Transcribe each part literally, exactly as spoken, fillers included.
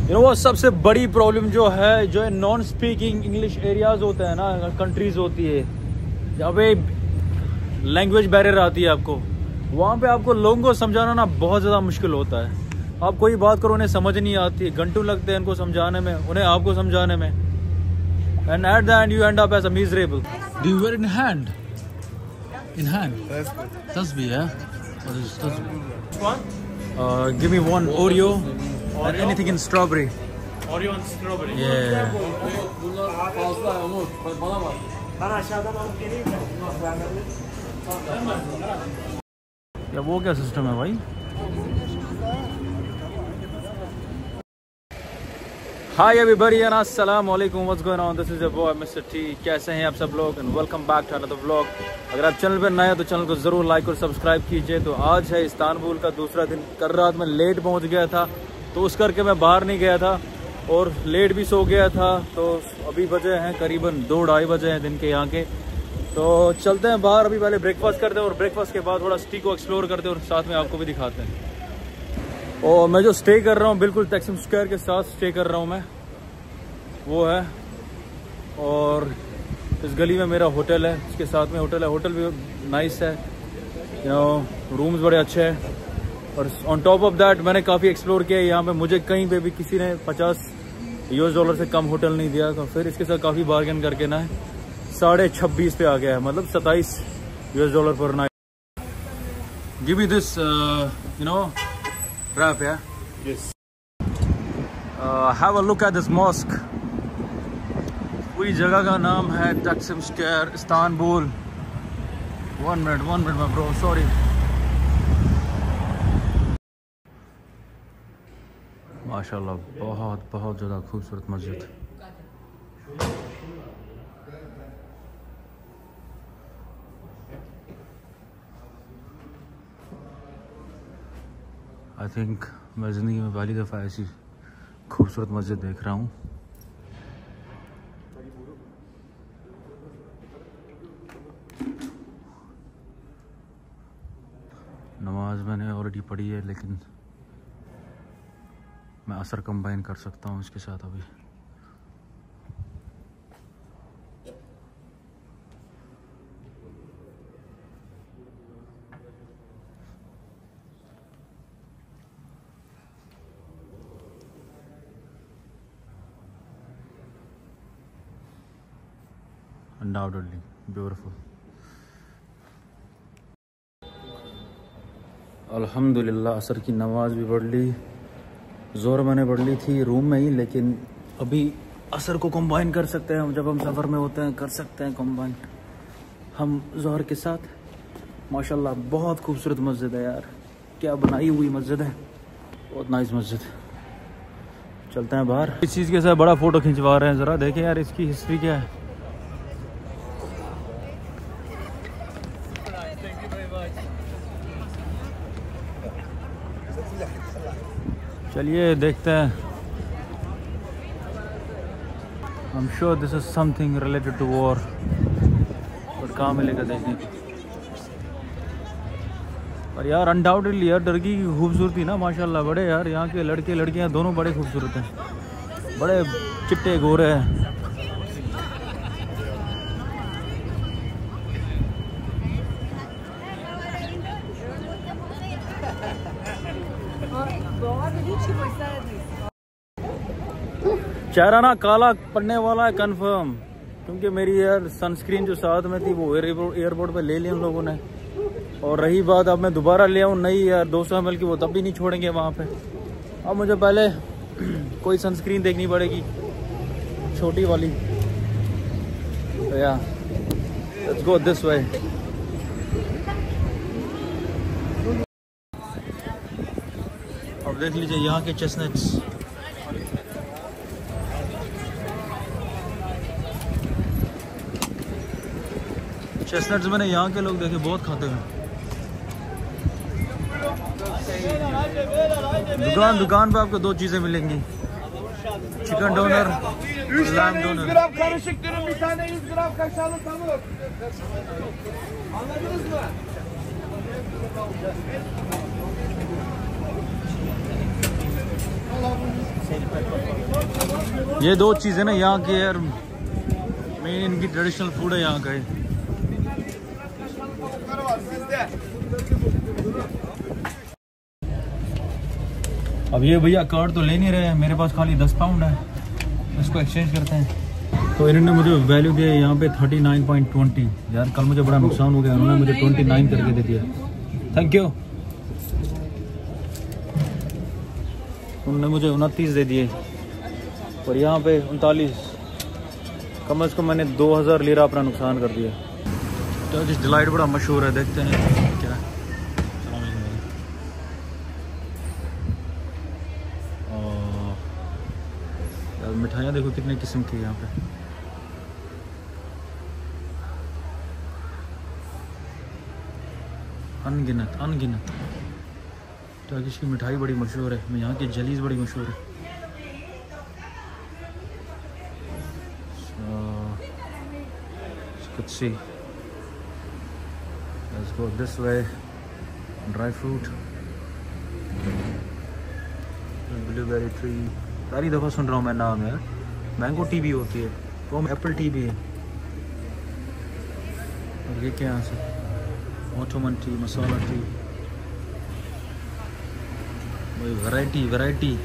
You know वो सबसे बड़ी प्रॉब्लम जो है, जो नॉन स्पीकिंग इंग्लिश एरियाज होते हैं ना, कंट्रीज होती है जहाँ पे लैंग्वेज बैरियर आती है आपको, वहाँ पे आपको लोगों को समझाना ना बहुत ज़्यादा मुश्किल होता है। आप कोई बात करो उन्हें समझ नहीं आती, घंटों लगते हैं उनको समझाने में, उन्हें आपको समझाने में, and at the end you end up as a miserable. Do you wear in hand? In hand तस्बीह है। Give me one Oreo and anything in strawberry. Oreo and strawberry. Yeah. या वो क्या सिस्टम है भाई? Hi everybody and assalamu alaikum. What's going on? This is your boy mister T. कैसे हैं आप सब लोग? And welcome back to another vlog. अगर आप चैनल पर नए हैं तो चैनल को ज़रूर लाइक और सब्सक्राइब कीजिए। तो आज है इस्तांबुल का दूसरा दिन। कल रात में लेट पहुंच गया था तो उस करके मैं बाहर नहीं गया था और लेट भी सो गया था। तो अभी बजे हैं करीबन दो ढाई बजे हैं दिन के यहाँ के। तो चलते हैं बाहर, अभी पहले ब्रेकफास्ट करते हैं और ब्रेकफास्ट के बाद थोड़ा सिटी को एक्सप्लोर करते हैं और साथ में आपको भी दिखाते हैं। और मैं जो स्टे कर रहा हूँ बिल्कुल टैक्सिम स्क्वायर के साथ स्टे कर रहा हूँ मैं, वो है। और इस गली में मेरा होटल है, इसके साथ में होटल है। होटल भी नाइस है, यू नो रूम्स बड़े अच्छे हैं। और ऑन टॉप ऑफ दैट मैंने काफ़ी एक्सप्लोर किया है यहाँ पे। मुझे कहीं पे भी किसी ने पचास यूएस डॉलर से कम होटल नहीं दिया। तो फिर इसके साथ काफ़ी बार्गेन करके ना साढ़े छब्बीस पे आ गया है, मतलब सत्ताईस US dollar per night. Give me this you know wrap या have a look at this mosque. पूरी जगह का नाम है Taksim square Istanbul. One minute one minute में ब्रो, सॉरी। माशाल्लाह बहुत बहुत ज़्यादा खूबसूरत मस्जिद। आई थिंक मैं ज़िंदगी में पहली दफ़ा ऐसी खूबसूरत मस्जिद देख रहा हूँ। नमाज मैंने ऑलरेडी पढ़ी है, लेकिन मैं असर कंबाइन कर सकता हूँ इसके साथ अभी। Undoubtedly beautiful. अल्हम्दुलिल्लाह असर की नमाज भी पढ़ ली, ज़ोर मैंने पढ़ ली थी रूम में ही, लेकिन अभी असर को कंबाइन कर सकते हैं हम। जब हम सफ़र में होते हैं कर सकते हैं कंबाइन हम ज़ोहर के साथ। माशाल्लाह बहुत खूबसूरत मस्जिद है यार, क्या बनाई हुई मस्जिद है, बहुत नाइस मस्जिद। चलते हैं बाहर। इस चीज़ के साथ बड़ा फ़ोटो खिंचवा रहे हैं, ज़रा देखें यार इसकी हिस्ट्री क्या है। चलिए देखते हैं। I am sure this is something related to war, but कहाँ मिलेगा देखने को। पर यार अनडाउटेडली यार टर्की की खूबसूरती ना माशाल्लाह, बड़े यार यहाँ के लड़के लड़कियाँ दोनों बड़े खूबसूरत हैं, बड़े चिट्टे गोरे हैं। चेहरा ना काला पड़ने वाला है कंफर्म, क्योंकि मेरी यार सनस्क्रीन जो साथ में थी वो एयरपोर्ट पे ले ली उन लोगों ने। और रही बात अब मैं दोबारा ले आऊँ नई यार दो सौ एम एल की, वो तब भी नहीं छोड़ेंगे वहाँ पे। अब मुझे पहले कोई सनस्क्रीन देखनी पड़ेगी छोटी वाली। तो या लेट्स गो दिस वे। अब देख लीजिए यहाँ के चेस्टनट्स। चेस्टनट्स मैंने यहाँ के लोग देखे बहुत खाते हैं। दुकान दुकान पे आपको दो चीजें मिलेंगी, चिकन डोनर, लैम डोनर। ये दो चीज़ें ना यहाँ के यार मेन इनकी ट्रेडिशनल फूड है यहाँ का। अब ये भैया कार्ड तो ले नहीं रहे हैं, मेरे पास खाली दस पाउंड है, इसको एक्सचेंज करते हैं। तो इन्होंने मुझे वैल्यू दिया यहाँ पे थर्टी नाइन पॉइंट ट्वेंटी। यार कल मुझे बड़ा नुकसान हो गया, उन्होंने मुझे ट्वेंटी नाइन करके दे दिया। Thank you. उन्होंने मुझे उनतीस दे दिए और यहाँ पे उनतालीस। कम से कम मैंने दो हज़ार लीरा अपना नुकसान कर दिया। टर्किश डिलाइट बड़ा मशहूर है, देखते हैं क्या है। यार मिठाइयाँ देखो कितने किस्म की है यहाँ पे। अनगिनत अनगिनत टर्किश की मिठाई बड़ी मशहूर है। यहाँ की जलीज बड़ी मशहूर है। Could see. Let's go this way. Dry fruit, blueberry tree. पहली दफा सुन रहा हूँ मैं नाम यार। मैंगो टी भी होती है, वो एप्पल टी भी है। और ये क्या यहाँ से ऑटोमन टी, मसाला टी, वही वैरायटी वैरायटी।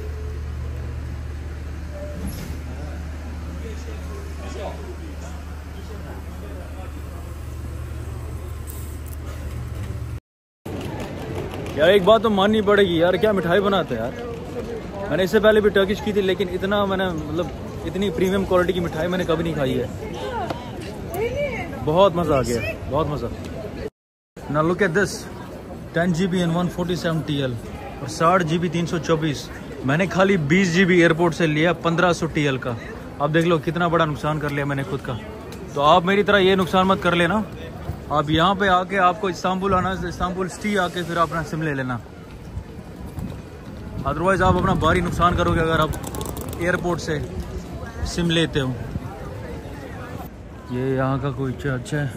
यार एक बात तो माननी पड़ेगी यार, क्या मिठाई बनाते हैं यार। मैंने इससे पहले भी टर्किश की थी, लेकिन इतना मैंने मतलब इतनी प्रीमियम क्वालिटी की मिठाई मैंने कभी नहीं खाई है। बहुत मज़ा आ गया, बहुत मज़ा। ना look at this, ten G B and one forty seven T L और साठ जी बी तीन सौ चौबीस। मैंने खाली बीस जी बी एयरपोर्ट से लिया पंद्रह सौ टी एल का। अब देख लो कितना बड़ा नुकसान कर लिया मैंने खुद का। तो आप मेरी तरह ये नुकसान मत कर लेना। आप यहाँ पे आके आपको इस्तांबुल आना है, इस्तांबुल सिटी आके फिर अपना सिम ले लेना। अदरवाइज आप अपना भारी नुकसान करोगे अगर आप एयरपोर्ट से सिम लेते हो। ये यहाँ का कोई चर्च है।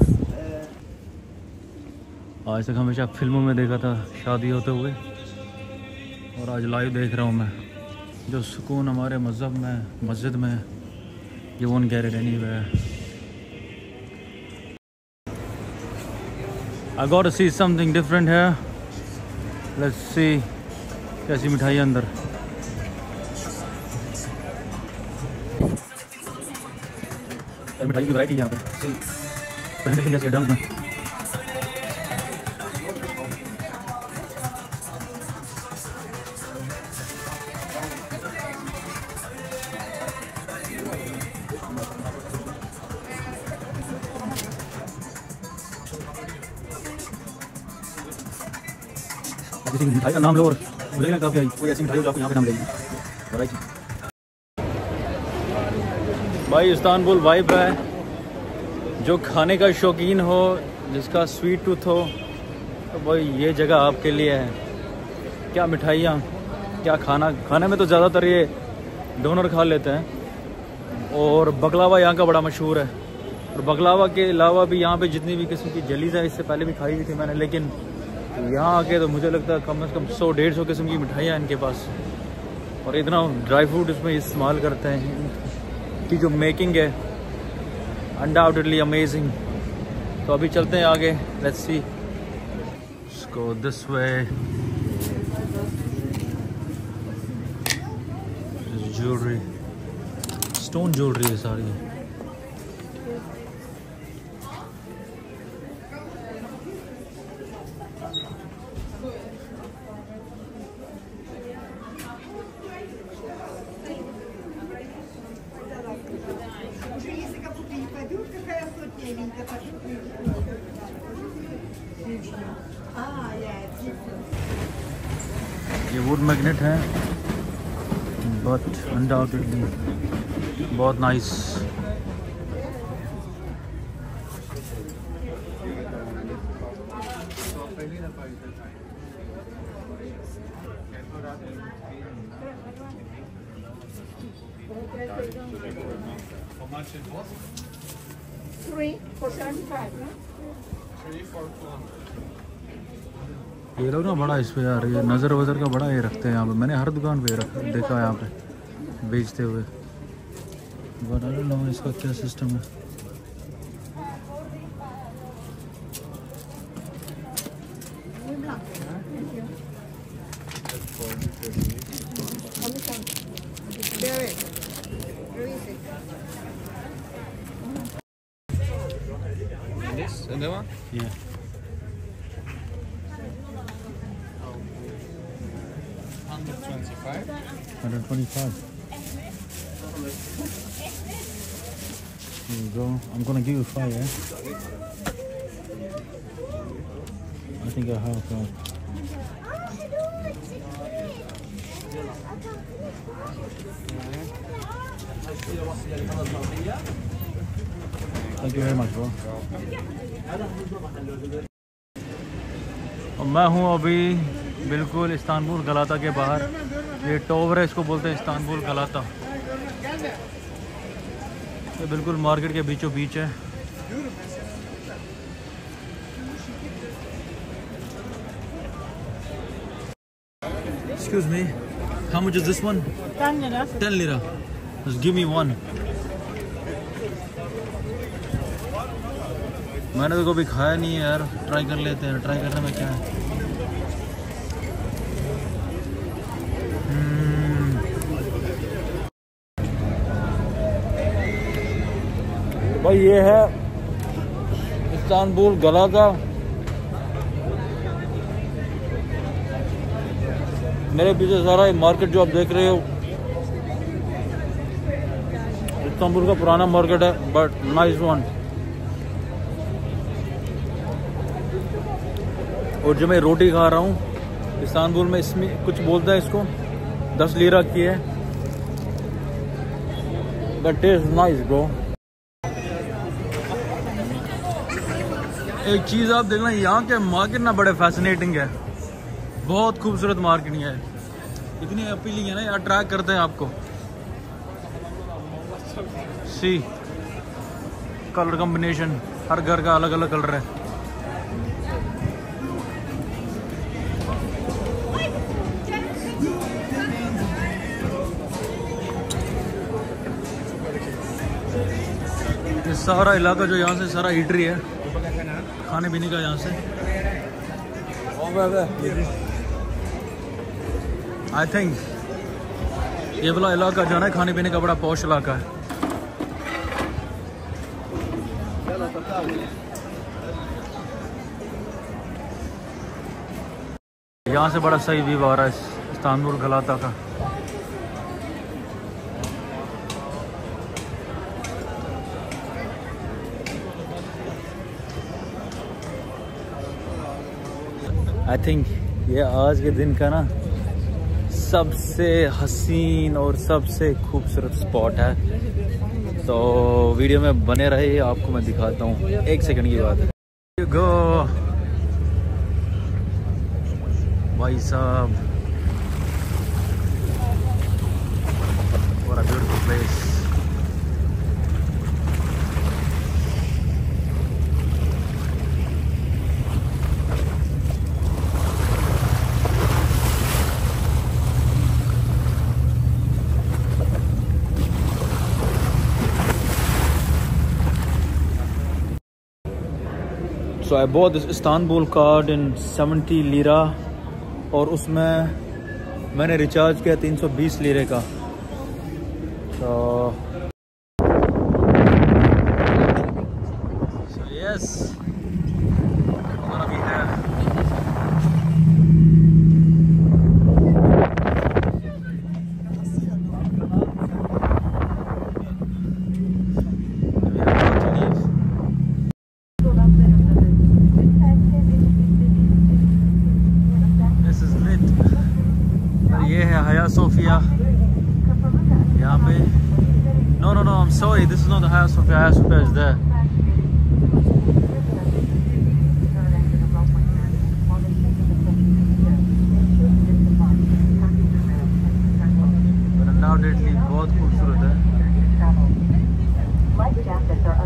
आज तक हमेशा फिल्मों में देखा था शादी होते हुए, और आज लाइव देख रहा हूँ मैं। जो सुकून हमारे मज़हब में, मस्जिद में, ये won't get it anywhere. I got to see something different here. Let's see कैसी मिठाई अंदर। मिठाई की वैरायटी यहाँ पे कैसे डंक में। किसी मिठाई का नाम लो और बोलेगा काफी आई, कोई ऐसी मिठाई हो जो आपको यहाँ पे नाम लेगी। भाई इस्तांबुल वाइब है। जो खाने का शौकीन हो, जिसका स्वीट टूथ हो, तो भाई ये जगह आपके लिए है। क्या मिठाइयाँ, क्या खाना। खाने में तो ज़्यादातर ये डोनर खा लेते हैं, और बकलावा यहाँ का बड़ा मशहूर है। और बकलावा के अलावा भी यहाँ पे जितनी भी किस्म की जलीज़ है, इससे पहले भी खाई हुई थी मैंने, लेकिन यहाँ आके तो मुझे लगता है कम से कम सौ डेढ़ सौ किस्म की मिठाइयाँ इनके पास। और इतना ड्राई फ्रूट इसमें इस्तेमाल करते हैं कि जो मेकिंग है अनडाउटेडली अमेजिंग। तो अभी चलते हैं आगे, let's see. Let's go this way. Jewellery, stone jewellery है सारी। ये वुड मैग्नेट है, बट अनडाउटेडली बहुत nice. Three for seventy-five, no? Three for two hundred. ये लोग ना बड़ा इस पे यार ये नज़र वज़र का बड़ा ये रखते हैं यहाँ पे। मैंने हर दुकान पे रख देखा है यहाँ पे बेचते हुए। बट आई डोंट नो इसका क्या सिस्टम है। This and that one? Yeah. one twenty-five. one twenty-five. Here you go. I'm gonna give you five, eh? I think I have five. Thank you very much, bro. और मैं हूँ अभी बिल्कुल Istanbul गलाता के बाहर। ये टॉवर है, इसको बोलते हैं इस्तांबुल गलाता। ये बिल्कुल मार्केट के बीचों बीच है। Excuse me, how much is this one? ten lira. ten lira. Just give me one. मैंने तो कभी खाया नहीं है यार, ट्राई कर लेते हैं। ट्राई करने में क्या है। hmm. भाई ये है इस्तांबुल गलाता। मेरे पीछे सारा मार्केट जो आप देख रहे हो इस्तांबुल का पुराना मार्केट है, बट नाइस वन। और जो मैं रोटी खा रहा हूँ इस्तांबुल में, इसमें कुछ बोलता है इसको दस लीरा की है, बट टेस्ट नाइस ब्रो। एक चीज़ आप देखना, यहाँ के मार्केट ना बड़े फैसिनेटिंग है, बहुत खूबसूरत मार्केट है, इतनी अपीलिंग है ना, यार अट्रैक्ट करते हैं आपको। सी कलर कॉम्बिनेशन, हर घर का अलग अलग कलर है। ये सारा इलाका जो यहाँ से सारा ईटरी है, खाने पीने का यहाँ से। आई थिंक ये वाला इलाका जो है ना खाने पीने का बड़ा पॉश इलाका है। यहाँ से बड़ा सही व्यू आ रहा है इस्तांबुल गलाता का। आई थिंक ये आज के दिन का ना सबसे हसीन और सबसे खूबसूरत स्पॉट है। तो वीडियो में बने रहे, आपको मैं दिखाता हूँ। एक सेकंड की बात है। गो भाई साहब, what a beautiful place. So I bought this Istanbul card in seventy lira और उसमें मैंने रिचार्ज किया तीन सौ बीस लीरे का। तो so yes, I'm gonna be there. ये है हया सोफिया यहाँ पे। No no no, I am sorry, this is not the Hagia Sophia. Hagia Sophia is there. Undoubtedly बहुत खूबसूरत है।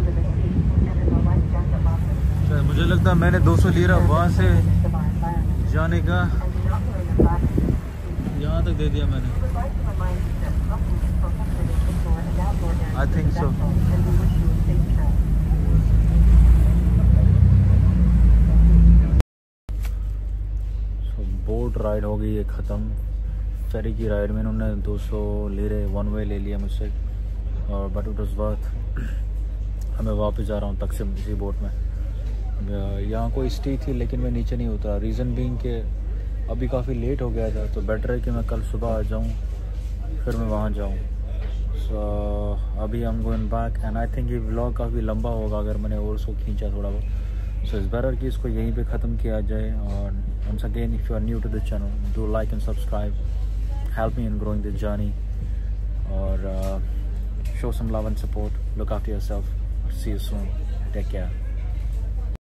मुझे लगता है मैंने दो सौ लीरा वहाँ से जाने का यहाँ तक दे दिया मैंने, I think so. Boat ride हो गई है ख़त्म। फेरी की राइड में उन्होंने दो सौ लीरे वन वे ले लिया मुझसे, और बट इट वाज वर्थ। हमें वापस जा रहा हूँ तकसीम इसी बोट में। यहाँ कोई स्टे थी लेकिन मैं नीचे नहीं उतरा, रीज़न बीइंग के अभी काफ़ी लेट हो गया था, तो बेटर है कि मैं कल सुबह आ जाऊँ फिर मैं वहाँ जाऊँ। सो अभी हम going back and I think ये व्लॉग काफ़ी लंबा होगा अगर मैंने और उसको खींचा थोड़ा बहुत। सो इट्स बेटर कि इसको यहीं पे ख़त्म किया जाए। और once again if you are new to the channel, do like and subscribe, help me in growing this journey, और show some love and support, look after yourself, see you soon, take care.